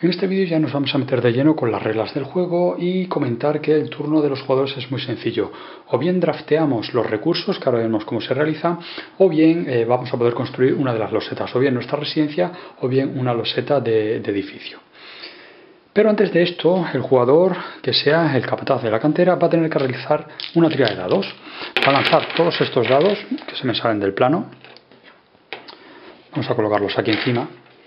En este vídeo ya nos vamos a meter de lleno con las reglas del juego y comentar que el turno de los jugadores es muy sencillo. O bien drafteamos los recursos, que ahora veremos cómo se realiza, o bien vamos a poder construir una de las losetas, o bien nuestra residencia, o bien una loseta de edificio. Pero antes de esto, el jugador, que sea el capataz de la cantera, va a tener que realizar una tirada de dados. Va a lanzar todos estos dados que se me salen del plano. Vamos a colocarlos aquí encima.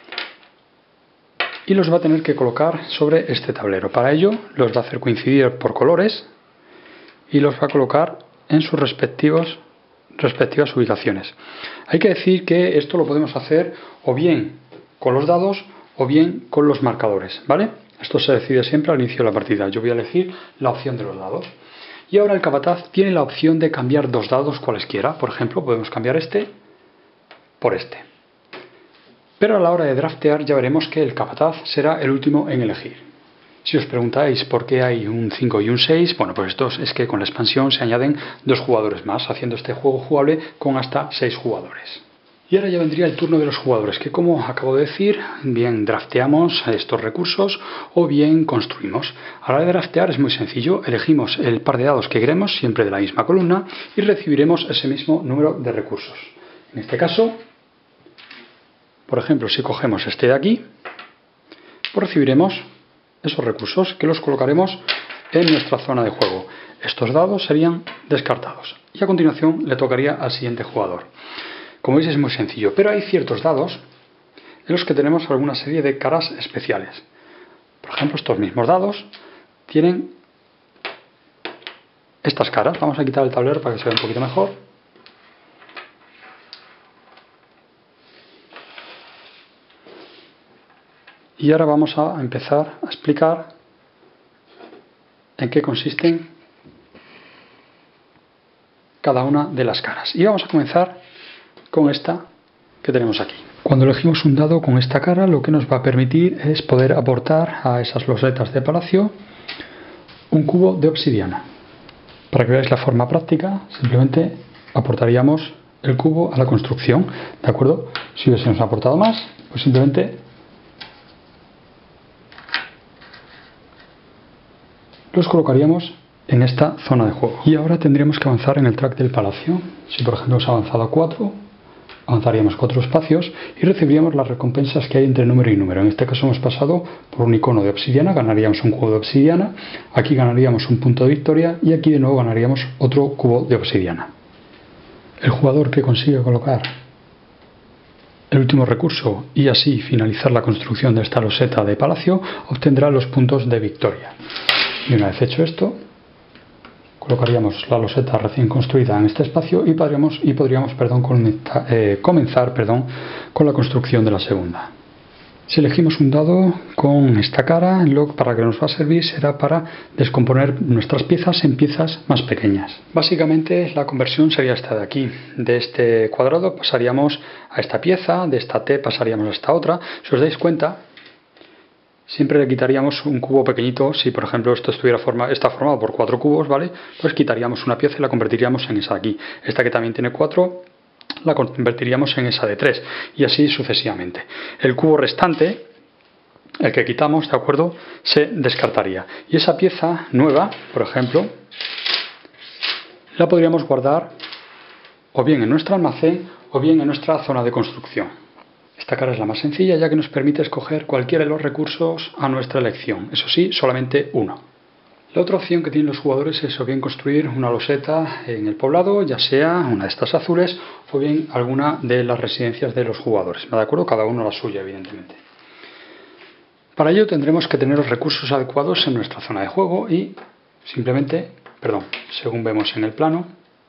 Y los va a tener que colocar sobre este tablero. Para ello los va a hacer coincidir por colores y los va a colocar en sus respectivas ubicaciones. Hay que decir que esto lo podemos hacer o bien con los dados o bien con los marcadores, ¿vale? Esto se decide siempre al inicio de la partida. Yo voy a elegir la opción de los dados. Y ahora el capataz tiene la opción de cambiar dos dados cualesquiera. Por ejemplo, podemos cambiar este por este. Pero a la hora de draftear ya veremos que el capataz será el último en elegir. Si os preguntáis por qué hay un 5 y un 6, bueno, pues esto es que con la expansión se añaden dos jugadores más, haciendo este juego jugable con hasta 6 jugadores. Y ahora ya vendría el turno de los jugadores, que como acabo de decir, bien drafteamos estos recursos o bien construimos. A la hora de draftear es muy sencillo, elegimos el par de dados que queremos, siempre de la misma columna, y recibiremos ese mismo número de recursos. En este caso, por ejemplo, si cogemos este de aquí, pues recibiremos esos recursos que los colocaremos en nuestra zona de juego. Estos dados serían descartados y a continuación le tocaría al siguiente jugador. Como veis es muy sencillo, pero hay ciertos dados en los que tenemos alguna serie de caras especiales. Por ejemplo, estos mismos dados tienen estas caras. Vamos a quitar el tablero para que se vea un poquito mejor. Y ahora vamos a empezar a explicar en qué consisten cada una de las caras. Y vamos a comenzar con esta que tenemos aquí. Cuando elegimos un dado con esta cara, lo que nos va a permitir es poder aportar a esas losetas de palacio un cubo de obsidiana. Para que veáis la forma práctica, simplemente aportaríamos el cubo a la construcción, ¿de acuerdo? Si hubiésemos aportado más, pues simplemente los colocaríamos en esta zona de juego. Y ahora tendríamos que avanzar en el track del palacio. Si por ejemplo hemos avanzado a 4, avanzaríamos 4 espacios y recibiríamos las recompensas que hay entre número y número. En este caso hemos pasado por un icono de obsidiana, ganaríamos un cubo de obsidiana, aquí ganaríamos un punto de victoria y aquí de nuevo ganaríamos otro cubo de obsidiana. El jugador que consigue colocar el último recurso y así finalizar la construcción de esta loseta de palacio obtendrá los puntos de victoria. Y una vez hecho esto, colocaríamos la loseta recién construida en este espacio y podríamos comenzar con la construcción de la segunda. Si elegimos un dado con esta cara, para que nos va a servir será para descomponer nuestras piezas en piezas más pequeñas. Básicamente la conversión sería esta de aquí. De este cuadrado pasaríamos a esta pieza, de esta T pasaríamos a esta otra. Si os dais cuenta, siempre le quitaríamos un cubo pequeñito. Si por ejemplo esto está formado por 4 cubos, ¿vale? Pues quitaríamos una pieza y la convertiríamos en esa de aquí. Esta que también tiene 4 la convertiríamos en esa de 3 y así sucesivamente. El cubo restante, el que quitamos, ¿de acuerdo?, se descartaría. Y esa pieza nueva, por ejemplo, la podríamos guardar o bien en nuestro almacén o bien en nuestra zona de construcción. Esta cara es la más sencilla, ya que nos permite escoger cualquiera de los recursos a nuestra elección. Eso sí, solamente uno. La otra opción que tienen los jugadores es o bien construir una loseta en el poblado, ya sea una de estas azules, o bien alguna de las residencias de los jugadores. ¿De acuerdo? Cada uno la suya, evidentemente. Para ello tendremos que tener los recursos adecuados en nuestra zona de juego y simplemente, según vemos en el plano,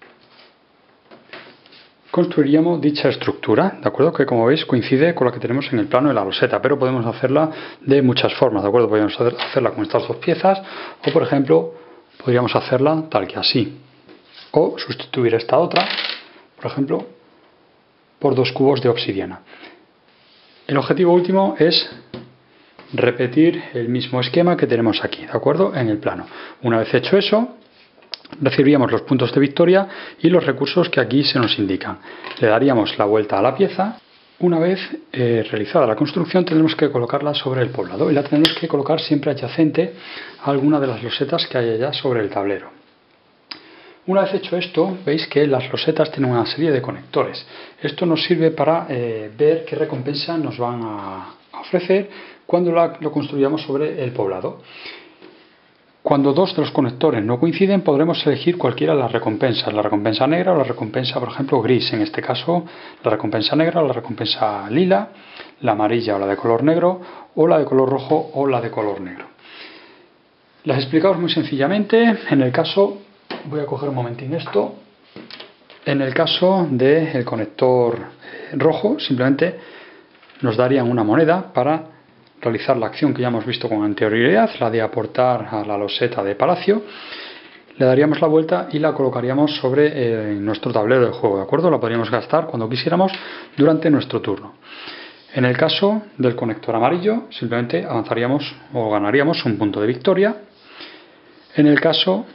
construiríamos dicha estructura, ¿de acuerdo? Que como veis coincide con la que tenemos en el plano de la loseta, pero podemos hacerla de muchas formas, ¿de acuerdo? Podríamos hacerla con estas dos piezas o, por ejemplo, podríamos hacerla tal que así. O sustituir esta otra, por ejemplo, por 2 cubos de obsidiana. El objetivo último es repetir el mismo esquema que tenemos aquí, ¿de acuerdo? En el plano. Una vez hecho eso, recibiríamos los puntos de victoria y los recursos que aquí se nos indican. Le daríamos la vuelta a la pieza Una vez realizada la construcción, tendremos que colocarla sobre el poblado y la tendremos que colocar siempre adyacente a alguna de las losetas que hay allá sobre el tablero. Una vez hecho esto, veis que las losetas tienen una serie de conectores. Esto nos sirve para ver qué recompensa nos van a ofrecer cuando lo construyamos sobre el poblado. Cuando dos de los conectores no coinciden, podremos elegir cualquiera de las recompensas, la recompensa negra o la recompensa, por ejemplo, gris. En este caso, la recompensa negra o la recompensa lila, la amarilla o la de color negro, o la de color rojo o la de color negro. Las explicamos muy sencillamente. En el caso, voy a coger un momentín esto. En el caso del conector rojo, simplemente nos darían una moneda para realizar la acción que ya hemos visto con anterioridad, la de aportar a la loseta de palacio. Le daríamos la vuelta y la colocaríamos sobre nuestro tablero de juego, ¿de acuerdo? La podríamos gastar cuando quisiéramos durante nuestro turno. En el caso del conector amarillo, simplemente avanzaríamos o ganaríamos un punto de victoria. En el caso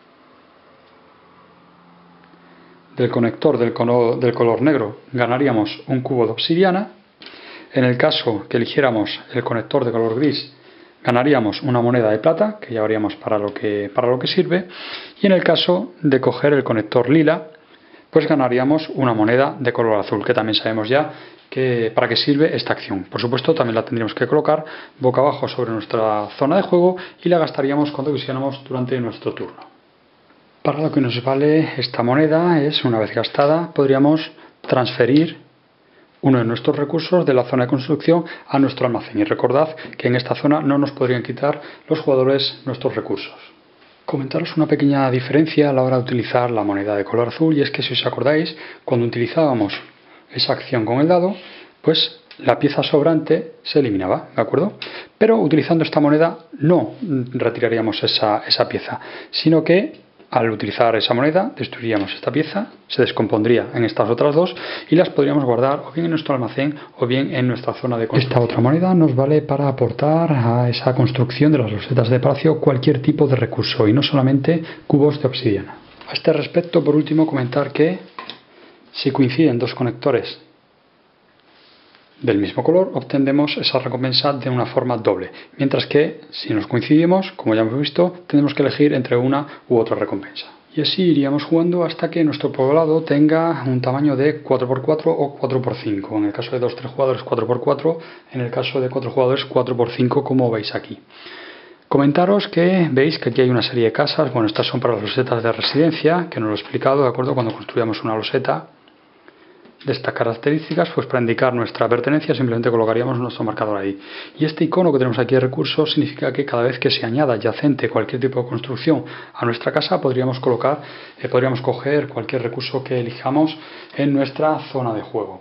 del conector del color negro, ganaríamos un cubo de obsidiana. En el caso que eligiéramos el conector de color gris, ganaríamos una moneda de plata, que ya veríamos para lo que sirve. Y en el caso de coger el conector lila, pues ganaríamos una moneda de color azul, que también sabemos ya para qué sirve esta acción. Por supuesto, también la tendríamos que colocar boca abajo sobre nuestra zona de juego y la gastaríamos cuando quisiéramos durante nuestro turno. Para lo que nos vale esta moneda es, una vez gastada, podríamos transferir uno de nuestros recursos de la zona de construcción a nuestro almacén. Y recordad que en esta zona no nos podrían quitar los jugadores nuestros recursos. Comentaros una pequeña diferencia a la hora de utilizar la moneda de color azul, y es que si os acordáis, cuando utilizábamos esa acción con el dado, pues la pieza sobrante se eliminaba, ¿de acuerdo? Pero utilizando esta moneda no retiraríamos esa pieza, sino que al utilizar esa moneda destruiríamos esta pieza, se descompondría en estas otras dos y las podríamos guardar o bien en nuestro almacén o bien en nuestra zona de construcción. Esta otra moneda nos vale para aportar a esa construcción de las losetas de palacio cualquier tipo de recurso y no solamente cubos de obsidiana. A este respecto, por último, comentar que si coinciden dos conectores del mismo color, obtendremos esa recompensa de una forma doble, mientras que si nos coincidimos, como ya hemos visto, tendremos que elegir entre una u otra recompensa. Y así iríamos jugando hasta que nuestro poblado tenga un tamaño de 4×4 o 4×5. En el caso de 2-3 jugadores, 4×4. En el caso de 4 jugadores, 4×5, como veis aquí. Comentaros que veis que aquí hay una serie de casas. Bueno, estas son para las losetas de residencia, que nos lo he explicado, ¿de acuerdo? Cuando construyamos una loseta de estas características, pues para indicar nuestra pertenencia simplemente colocaríamos nuestro marcador ahí. Y este icono que tenemos aquí de recursos significa que cada vez que se añada adyacente cualquier tipo de construcción a nuestra casa, podríamos coger cualquier recurso que elijamos en nuestra zona de juego.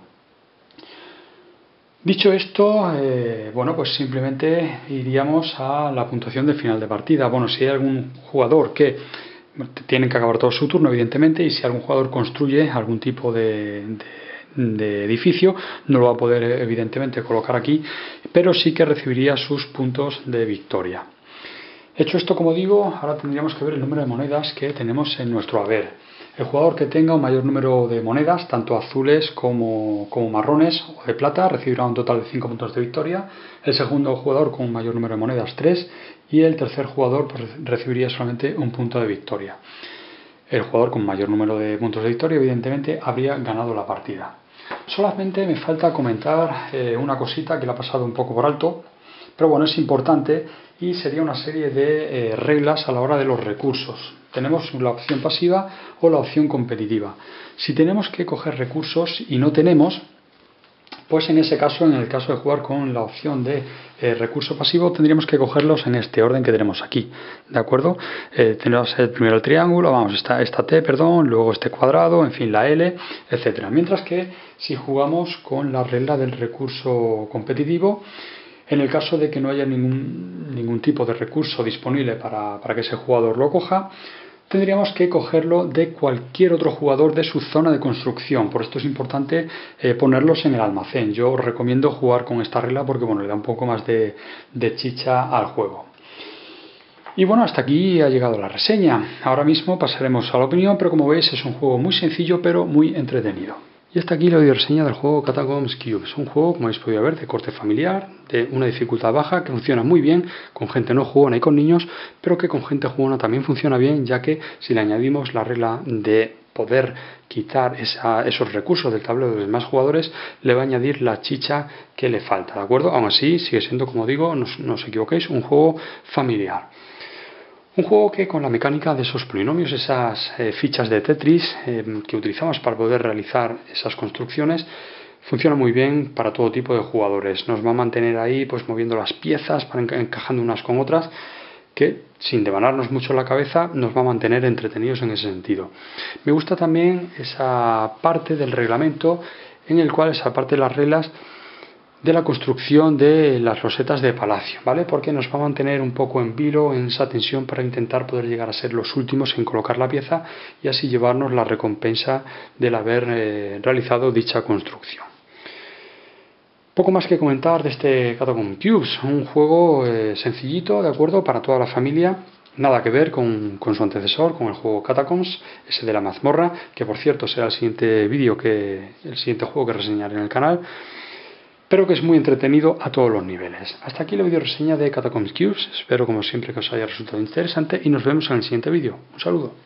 Dicho esto, bueno, pues simplemente iríamos a la puntuación del final de partida. Bueno, si hay algún jugador que tienen que acabar todo su turno, evidentemente, y si algún jugador construye algún tipo de edificio, no lo va a poder evidentemente colocar aquí, pero sí que recibiría sus puntos de victoria. Hecho esto, como digo, ahora tendríamos que ver el número de monedas que tenemos en nuestro haber. El jugador que tenga un mayor número de monedas, tanto azules como marrones o de plata, recibirá un total de 5 puntos de victoria. El segundo jugador con un mayor número de monedas, 3, y el tercer jugador pues recibiría solamente un punto de victoria. El jugador con mayor número de puntos de victoria, evidentemente, habría ganado la partida. Solamente me falta comentar una cosita que la he pasado un poco por alto, pero bueno, es importante, y sería una serie de reglas a la hora de los recursos. Tenemos la opción pasiva o la opción competitiva. Si tenemos que coger recursos y no tenemos, pues en ese caso, en el caso de jugar con la opción de recurso pasivo, tendríamos que cogerlos en este orden que tenemos aquí, ¿de acuerdo? Tenemos primero el triángulo, vamos, esta T, perdón, luego este cuadrado, en fin, la L, etcétera. Mientras que si jugamos con la regla del recurso competitivo, en el caso de que no haya ningún tipo de recurso disponible para que ese jugador lo coja, tendríamos que cogerlo de cualquier otro jugador de su zona de construcción. Por esto es importante ponerlos en el almacén. Yo os recomiendo jugar con esta regla porque bueno, le da un poco más de chicha al juego. Y bueno, hasta aquí ha llegado la reseña. Ahora mismo pasaremos a la opinión, pero como veis es un juego muy sencillo pero muy entretenido. Y hasta aquí la videoreseña del juego Catacombs Cubes, un juego, como habéis podido ver, de corte familiar, de una dificultad baja, que funciona muy bien con gente no jugona y con niños, pero que con gente jugona también funciona bien, ya que si le añadimos la regla de poder quitar esos recursos del tablero de los demás jugadores, le va a añadir la chicha que le falta, ¿de acuerdo? Aún así, sigue siendo, como digo, no os equivoquéis, un juego familiar. Un juego que con la mecánica de esos polinomios, esas fichas de Tetris que utilizamos para poder realizar esas construcciones, funciona muy bien para todo tipo de jugadores. Nos va a mantener ahí pues moviendo las piezas, encajando unas con otras, que sin devanarnos mucho la cabeza nos va a mantener entretenidos en ese sentido. Me gusta también esa parte del reglamento en el cual esa parte de las reglas de la construcción de las rosetas de palacio, ¿vale? Porque nos va a mantener un poco en vilo, en esa tensión para intentar poder llegar a ser los últimos en colocar la pieza y así llevarnos la recompensa del haber realizado dicha construcción. Poco más que comentar de este Catacomb Cubes, un juego sencillito, ¿de acuerdo? Para toda la familia. Nada que ver con su antecesor, con el juego Catacombs, ese de la mazmorra, que por cierto será el siguiente juego que reseñaré en el canal, pero que es muy entretenido a todos los niveles. Hasta aquí la video reseña de Catacombs Cubes. Espero como siempre que os haya resultado interesante y nos vemos en el siguiente vídeo. Un saludo.